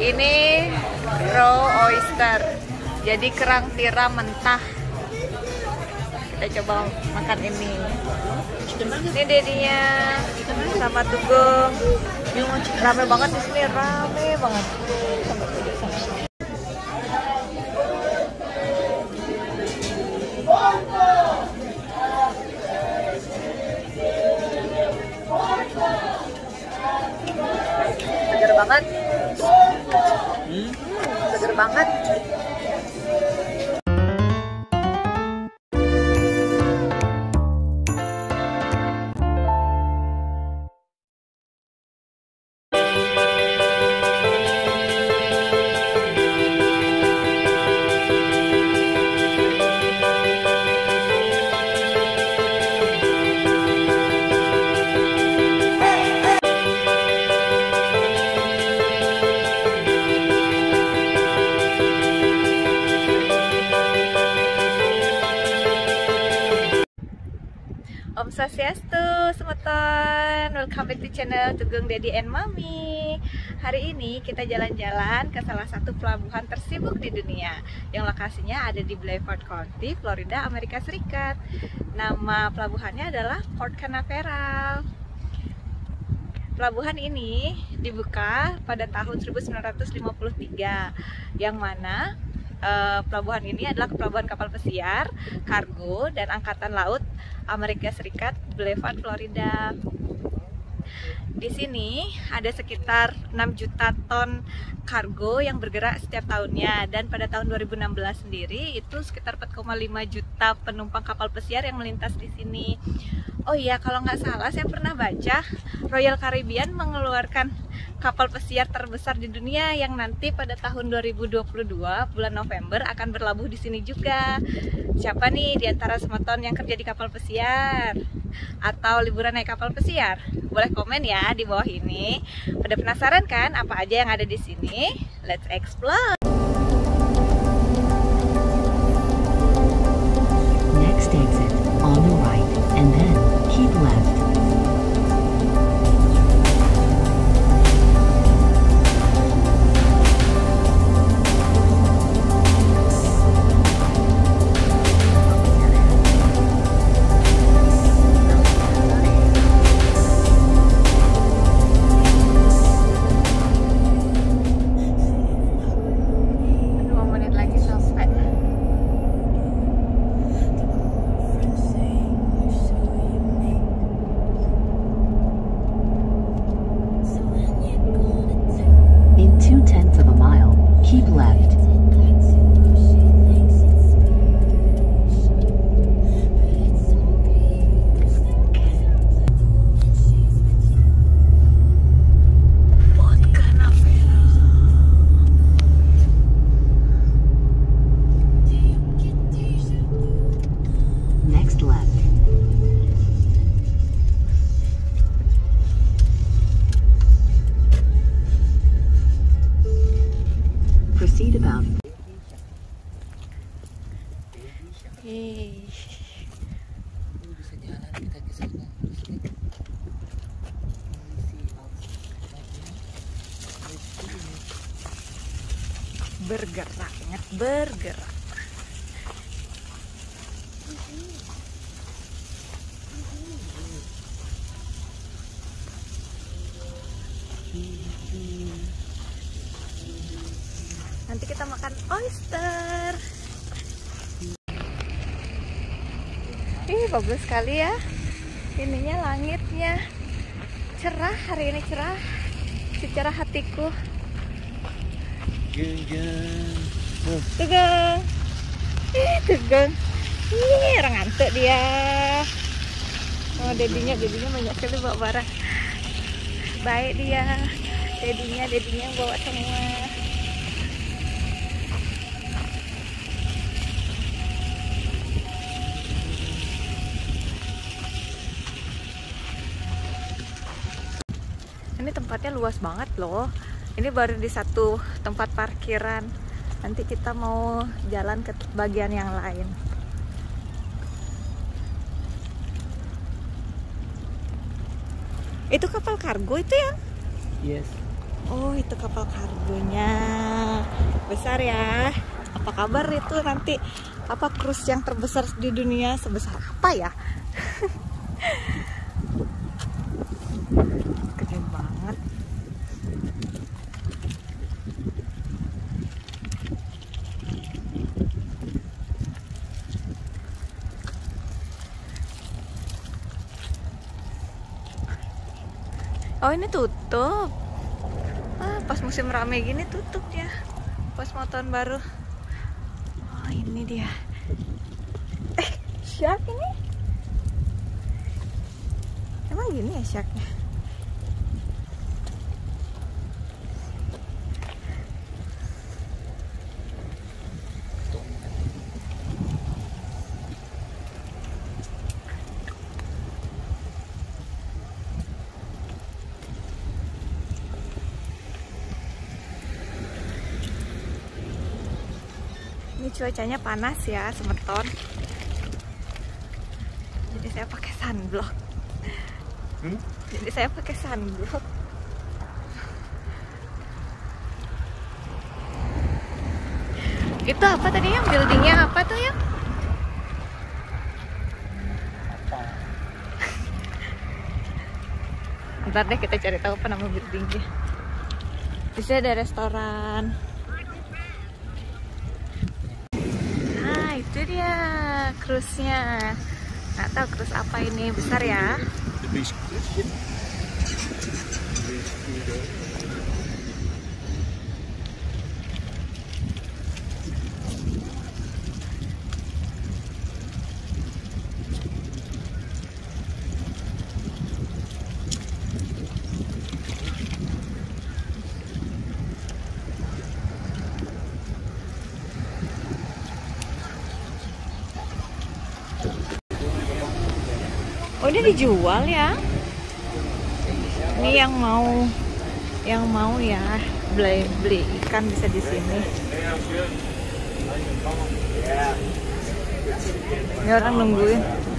Ini raw oyster, jadi kerang tiram mentah. Kita coba makan ini. Ini dedinya sama Tugong. Rame banget di sini, rame banget. Seger banget. Seger banget. Om Swastiastu, semeton. Welcome back to channel Tugong Daddy and Mami. Hari ini kita jalan-jalan ke salah satu pelabuhan tersibuk di dunia yang lokasinya ada di Blyford County, Florida, Amerika Serikat. Nama pelabuhannya adalah Port Canaveral. Pelabuhan ini dibuka pada tahun 1953, yang mana pelabuhan ini adalah pelabuhan kapal pesiar, kargo, dan angkatan laut Amerika Serikat, Blyford, Florida. Di sini ada sekitar 6 juta ton kargo yang bergerak setiap tahunnya, dan pada tahun 2016 sendiri itu sekitar 4,5 juta penumpang kapal pesiar yang melintas di sini. Oh iya, kalau nggak salah saya pernah baca Royal Caribbean mengeluarkan kapal pesiar terbesar di dunia yang nanti pada tahun 2022 bulan November akan berlabuh di sini juga. Siapa nih di antara semeton yang kerja di kapal pesiar atau liburan naik kapal pesiar? Boleh komen ya di bawah ini. Pada penasaran kan apa aja yang ada di sini? Let's explore. Next exit on the right and then keep left. Keep left. Next left. Proceed about. Bergerak, ingat bergerak. Nanti kita makan oyster. Ih, bagus sekali ya. Ininya langitnya cerah, hari ini cerah. Secara hatiku. Tugong. Tugong. Ih, orang ngantuk dia. Oh, dedinya banyak sekali bawa barang. Baik dia. Dedinya bawa semua. Ini tempatnya luas banget loh. Ini baru di satu tempat parkiran. Nanti kita mau jalan ke bagian yang lain. Itu kapal kargo itu ya? Yes. Oh, itu kapal kargonya. terbesar ya. Apa kabar itu nanti apa cruise yang terbesar di dunia, sebesar apa ya? Gede banget. Oh ini tutup. Pas musim ramai gini tutup ya. Pas mau tahun baru. Oh ini dia. Shark ini? Emang gini ya sharknya? Ini cuacanya panas ya, semeton. Jadi saya pakai sunblock. Jadi saya pakai sunblock. Itu apa tadi yang buildingnya apa tuh ya? Ntar deh kita cari tahu apa nama buildingnya. Di sini ada restoran. Itu dia cruise-nya. Nggak tahu cruise apa ini, besar ya. Oh ini dijual ya? Ini yang mau ya beli ikan bisa di sini. Ini orang nungguin.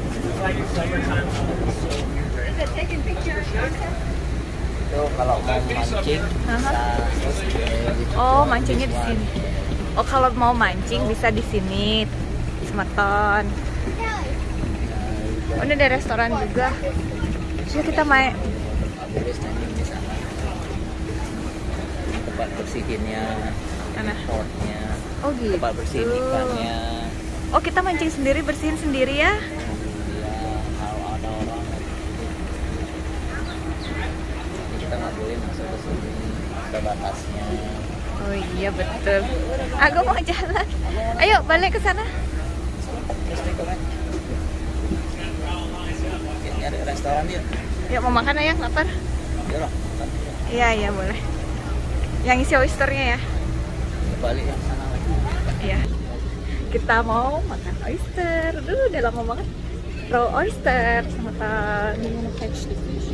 Itu kalau mau mancing bisa. Oh mancingnya di sini. Oh kalau mau mancing bisa di sini, Semeton. Oh ini ada restoran juga. Yuk kita main. Boleh standing di sana. Tempat bersihinnya, Mana? potnya, Oh gitu. tempat bersihin ikannya. Oh kita mancing sendiri, bersihin sendiri ya? Ya, kalau ada orang, kita nggak boleh masuk ke sini. Ada batasnya. Oh iya betul. Aku mau jalan. Ayo balik ke sana. Terus nih komen. Ini ada restoran dia. Yuk mau makan ayang, lapar? Ya lah, makan. Iya iya boleh. Yang isi oysternya ya? Balik yang sana lagi. Iya. Kita mau makan oyster. Udah lama banget. Raw oyster sama catch the fish.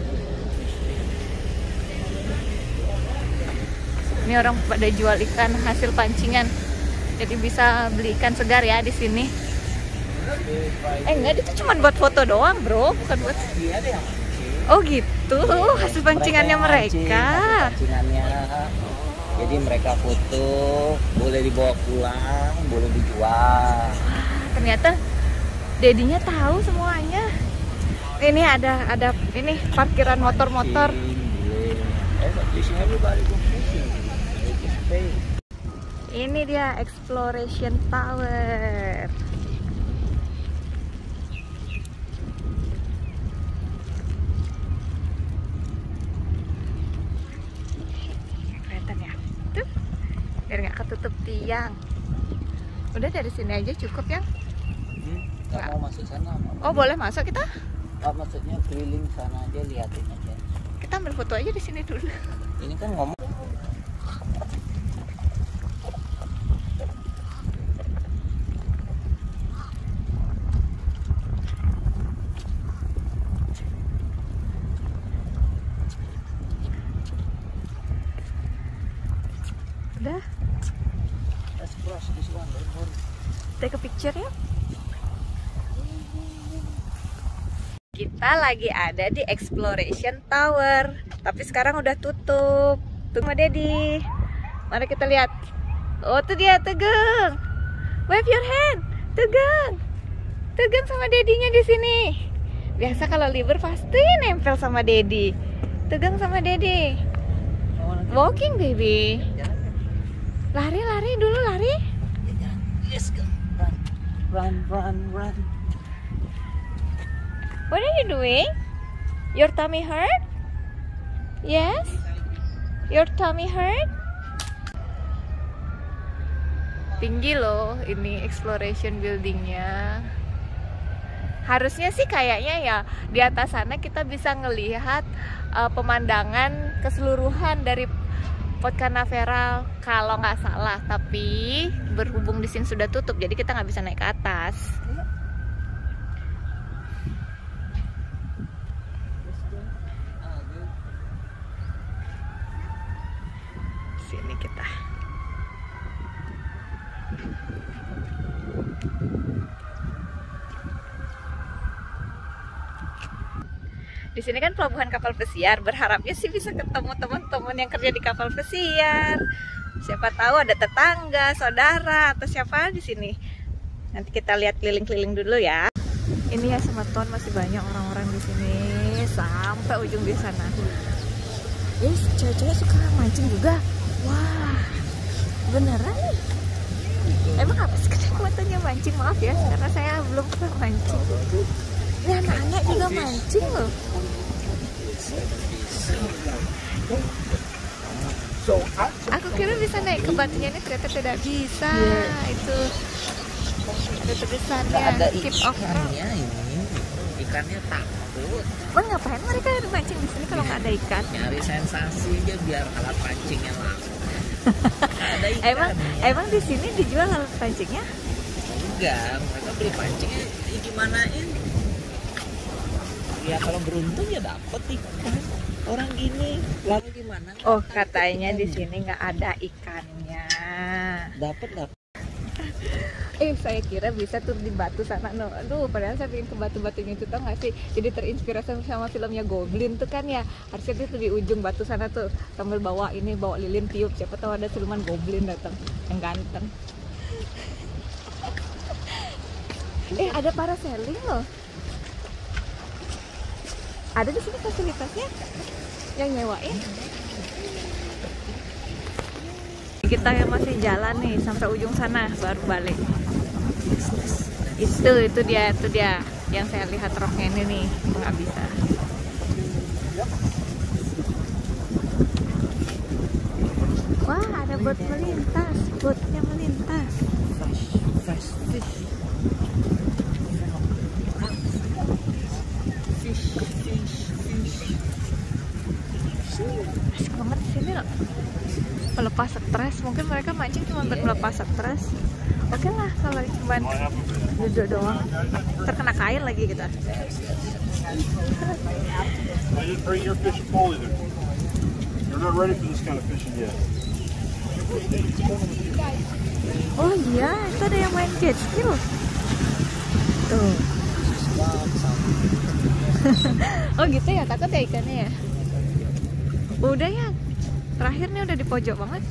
Ini orang pada jual ikan hasil pancingan. Jadi bisa beli ikan segar ya di sini. Enggak, itu cuma buat foto doang, bro, bukan buat. Iya deh. Oh gitu, hasil pancingannya mereka. Pancingannya. Jadi mereka foto, boleh dibawa pulang, boleh dijual. Ternyata dedinya tahu semuanya. Ini ada ini parkiran motor-motor. Ini dia Exploration Tower. Kelihatan ya? Tuh, biar nggak ketutup tiang. Udah dari sini aja cukup ya? Nggak mau masuk sana. Oh boleh masuk kita? Oh, maksudnya keliling sana aja, liatin aja. Kita ambil foto aja di sini dulu. Ini kan ngomong. Udah, Let's cross this one, don't worry. take a picture ya. Kita lagi ada di Exploration Tower, tapi sekarang udah tutup. Tunggu Dedi, mari kita lihat. Oh, tuh dia Tegang. Wave your hand. Tegang. Tegang sama dedinya di sini. Biasa kalau libur pasti nempel sama dedi. Tegang sama dedi. Walking baby. Lari dulu lari. Yes, go. Run. What are you doing? Your tummy hurt? Yes? Your tummy hurt? Tinggi loh ini exploration buildingnya. Harusnya sih kayaknya ya di atas sana kita bisa ngelihat pemandangan keseluruhan dari Fort Canaveral kalau nggak salah, tapi berhubung di sini sudah tutup jadi kita nggak bisa naik ke atas. Sini kita. Di sini kan pelabuhan kapal pesiar, berharapnya sih bisa ketemu teman-teman yang kerja di kapal pesiar. Siapa tahu ada tetangga, saudara atau siapa di sini. Nanti kita lihat keliling-keliling dulu ya. Ini ya Semeton masih banyak orang-orang di sini sampai ujung di sana. Yes, cewek-cewek suka mancing juga. Wah, beneran nih? Emang apa sih kenikmatannya mancing? Maaf ya, karena saya belum pernah mancing. Ini anak-anak juga mancing loh. Aku kira bisa naik ke batunya, ini ternyata tidak bisa. Itu ada tulisannya keep off. Ikannya takut. Bang, ngapain mereka mancing di sini kalau nggak ada ikan? Nyari sensasi aja biar alat pancingnya langsung. Ada ikan. Emang di sini dijual alat pancingnya? Enggak, mereka beli pancingnya gimanain? Ya kalau beruntung ya dapet ikan. Orang gini, lalu gimana? Oh, katanya di sini nggak ada ikannya. Dapat. Saya kira bisa tuh di batu sana. No. Aduh, padahal saya pengen ke batu-batunya itu, tau nggak sih? Jadi terinspirasi sama filmnya Goblin tuh kan ya. Harusnya itu di ujung batu sana tuh sambil bawa lilin tiup. Siapa tahu ada siluman Goblin datang yang ganteng. Ada parasailing loh. Ada di sini fasilitasnya yang nyewain. Kita yang masih jalan nih sampai ujung sana baru balik. Itu dia yang saya lihat roknya ini nih, nggak bisa. Wah, ada bot melintas, botnya melintas. Fresh fish. Asik banget di sini loh. Melepas stres, mungkin mereka mancing cuma buat melepas stres. Oke lah kalau cuma duduk doang, terkena kail lagi kita. Oh iya, itu ada yang main jet ski loh. Tuh. Oh gitu ya, takut ya ikannya ya. Udah ya, terakhir nih udah di pojok banget.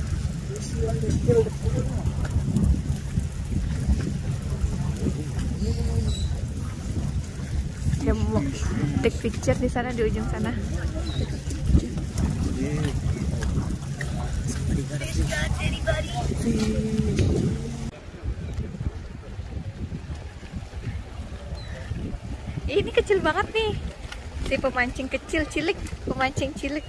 Dia mau take picture di sana, di ujung sana. Ini kecil banget nih, si pemancing kecil, pemancing cilik.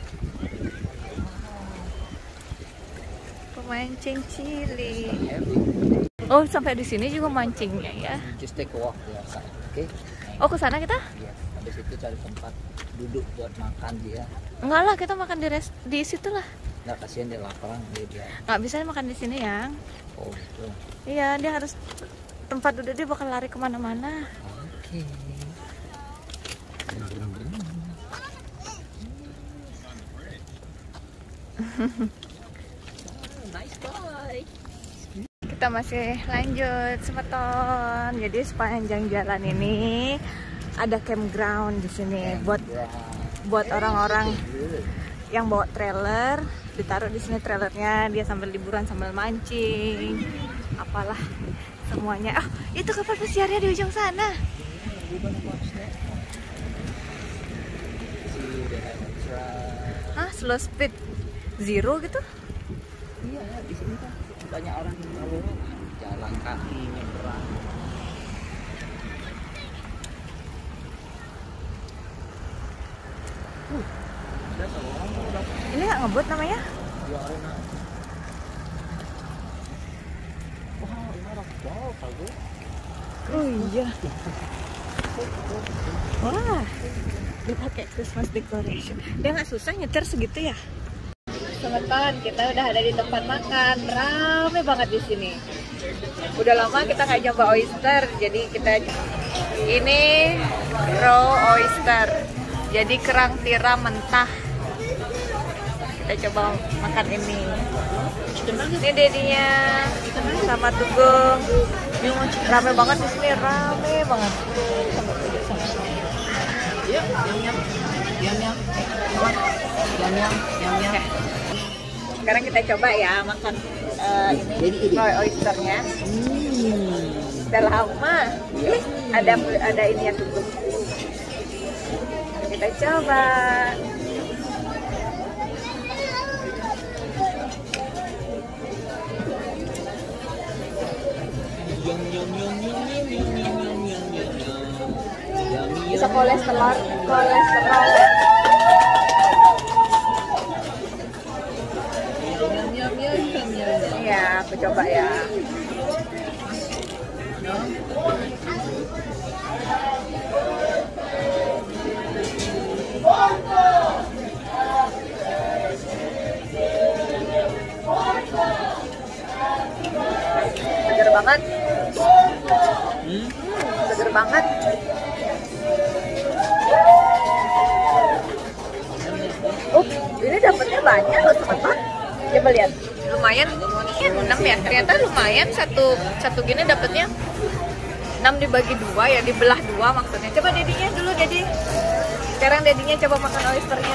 Oh, sampai di sini juga mancingnya ya. Just take a walk di outside, oke? Oh, ke sana kita? Iya, habis itu cari tempat duduk buat makan dia. Enggak lah, kita makan di situ lah. Nggak, kasihan dia laparan dia. Nggak bisa makan di sini ya. Oh gitu. Iya, dia harus tempat duduk, dia bakal lari kemana-mana. Oke. Nice boy. Kita masih lanjut Semeton. Jadi sepanjang jalan ini ada campground di sini buat orang-orang yang bawa trailer, ditaruh di sini trailernya, dia sambil liburan sambil mancing, apalah semuanya. Oh, itu kapal pesiarnya di ujung sana. Hah, slow speed zero gitu? Iya, di sini kan banyak orang yang mau jalan kaki nyebrang. Udah seorang udah Ini nggak ngebut namanya? dua arena. Wah, ini orang wow, bagus. Oh iya. Wah, dia pakai Christmas decoration. Dia nggak susah nyetir segitu ya? Teman-teman, kita udah ada di tempat makan, rame banget di sini. Udah lama kita nggak coba oyster, jadi kita ini raw oyster, jadi kerang tiram mentah. Kita coba makan ini. Ini dedinya sama Tugong. Rame banget di sini, rame banget. Yuk, yum. Sekarang kita coba ya makan ini raw oysternya. Udah lama. Ada ini ya Tugong. Kita coba. Bisa kolesterol. Iya, aku coba ya. Seger banget. Seger banget. Oh, ini dapatnya banyak loh teman-teman. Coba lihat. Lumayan. Ini 6 ya. Ternyata lumayan satu gini dapatnya 6 dibagi 2 ya, dibelah 2 maksudnya. Coba dedinya dulu, Dedi. Sekarang dedinya coba makan oysternya.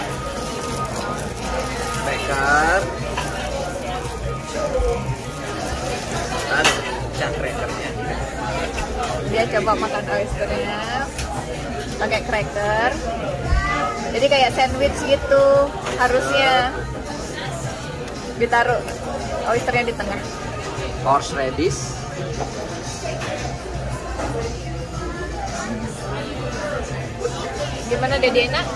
Cracker. Cracker-crackernya. Dia coba makan oysternya pakai cracker. Jadi kayak sandwich gitu, harusnya ditaruh oysternya di tengah. Horseradish. Gimana Dede, enak?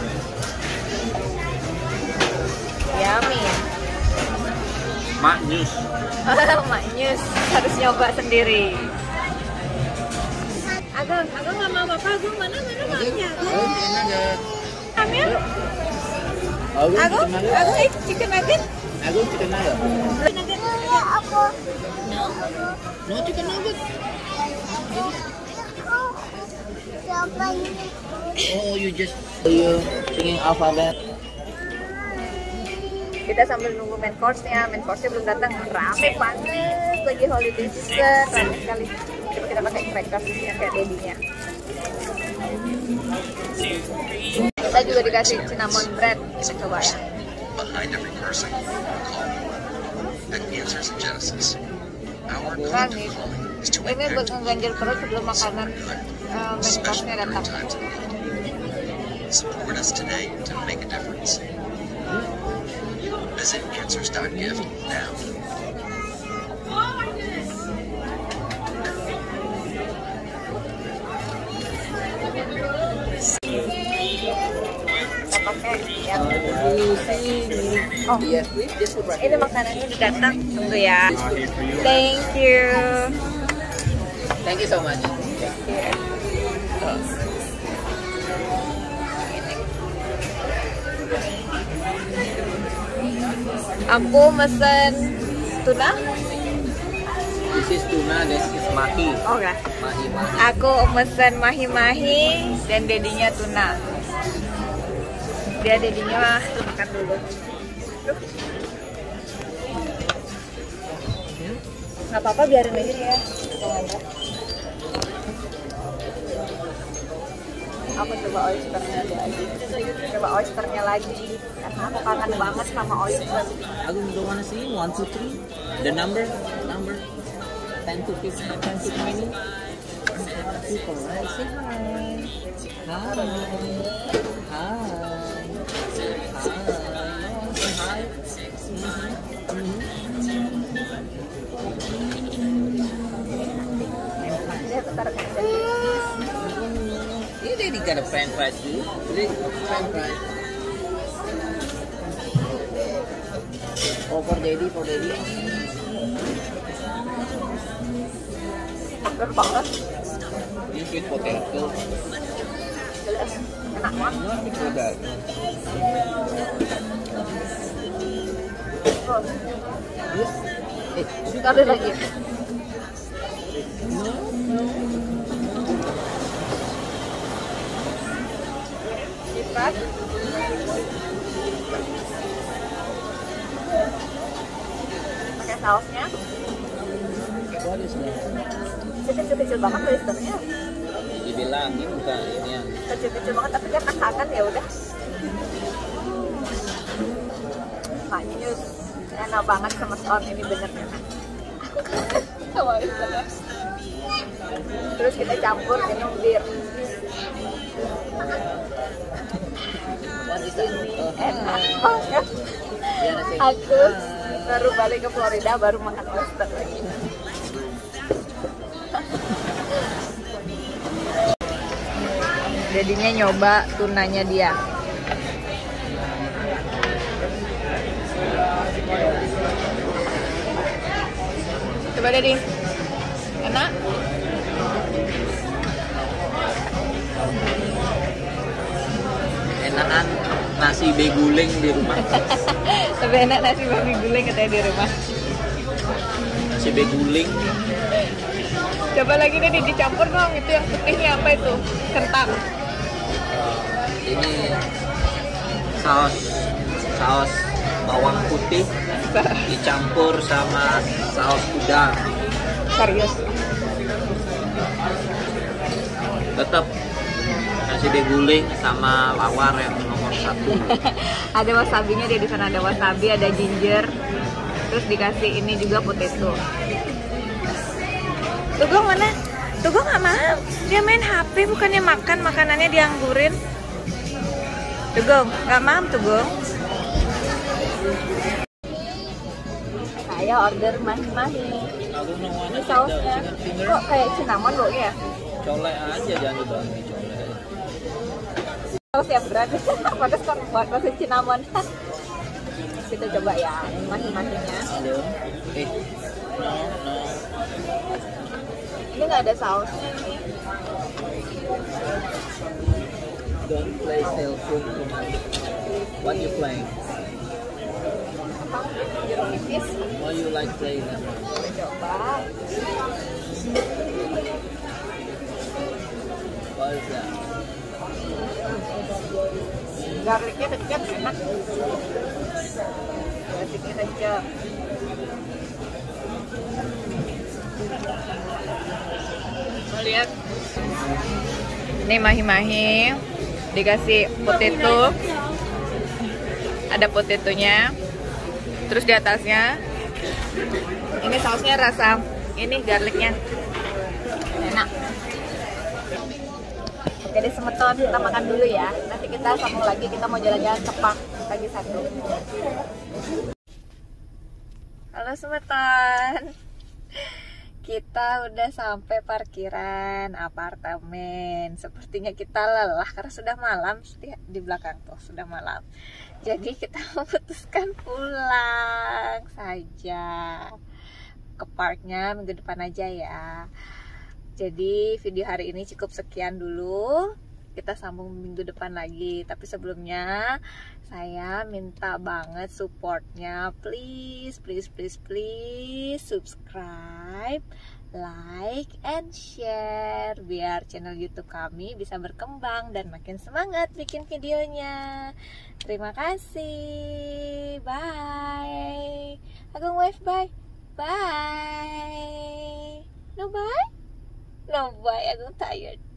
Yummy. Maknyus. Maknyus, harus nyoba sendiri. Agung nggak mau apa-apa. Agung mana maunya? Ambil. Agung chicken nugget. Agung chicken nugget. Nugget. Aku. No chicken nugget. Oh, you singing alphabet. Kita sambil nunggu main course-nya belum datang, rame banget lagi holiday season, rame sekali. Coba kita pakai crackers yang kayak dedinya. Kita juga dikasih cinnamon bread, kita coba ya. Behind every person, call. At Answers in Genesis, our Kan nih, collective calling is to ini buat impact ngeganjel perut sebelum makanan main especially course-nya during datang. times of need. Support us today to make a difference. Visit answers.gift now. Kita pakai yang oh, Yes, please. Just put right ini makanannya udah datang, tunggu ya. Thank you. Thank you so much. Aku mesen tuna. This is tuna, this is mahi. Oh enggak. Mahi. Aku mesen mahi-mahi dan dedinya tuna. Dia dedinya tuh makan dulu. Nggak apa-apa, biarin aja ya. Aku coba oysternya lagi. Coba oysternya lagi. Karena aku kangen banget sama oyster. Aku don't wanna see 1, 2, 3. The number 10 to 15, 10 to 20. People, right? Say hi. Hi. Hi. Hi. Say hi. Dia bentar. Yeah, they got a french fries too. French fries. Oh, for daddy. Seger banget. You sweet potato. Enak banget. Not before that. Yes. Ntar ada lagi. Lipat. Pakai sausnya. What is that? Kecil-kecil banget oysternya. Dibilang ini bukan ini yang Kecil-kecil banget tapi kan masakan ya udah. Manyus. Enak banget sama saus ini bener enak. Sama oysternya. Terus kita campur minum bir. what is that? Enak banget. Aku baru balik ke Florida baru makan oyster lagi. Jadinya nyoba tunanya dia. Coba Dedi. Enak? Enakan nasi beguling di rumah. Tapi enak nasi babi guling katanya di rumah. Nasi beguling. Coba lagi deh dicampur dong, itu yang putihnya apa itu? Kentang. Ini saus bawang putih dicampur sama saus udang. Serius. Tetap nasi beguling sama lawar yang nomor 1. Ada wasabinya dia di sana, ada wasabi, ada ginger. Terus dikasih ini juga potato. Tugong mana? Tugong nggak mau. Dia main HP bukannya makan, makanannya dianggurin. Tugong nggak mau Tugong. Saya order mahi-mahi. Ini sausnya. Kok kayak cinnamon loh ya? Colek aja, jangan dibagi colek. Saus yang berat. Pakai kan buat rasa cinnamon. Kita coba ya mahi-mahinya. Halo. No. Ini nggak ada sausnya nih. Don't play cell phone too much. What you playing? Apa? Jeruk nipis. Why you like playing that one? Kita coba. What is that? Garlicnya kecap enak. Garlicnya kecap. Mau lihat? Ini mahi-mahi dikasih potato. Ada potatonya. Terus di atasnya ini sausnya rasa ini garlicnya. Enak. Jadi semeton kita makan dulu ya. Nanti kita sambung lagi, kita mau jalan-jalan ke park lagi satu. Halo semeton. Kita udah sampai parkiran apartemen. Sepertinya kita lelah karena sudah malam. Di belakang tuh sudah malam. Jadi kita memutuskan pulang saja ke parknya minggu depan aja ya. Jadi video hari ini cukup sekian dulu. Kita sambung minggu depan lagi. Tapi sebelumnya saya minta banget supportnya. Please subscribe, like, and share. Biar channel YouTube kami bisa berkembang dan makin semangat bikin videonya. Terima kasih. Bye. Agung wave bye. Bye. No bye? No bye, Agung tired.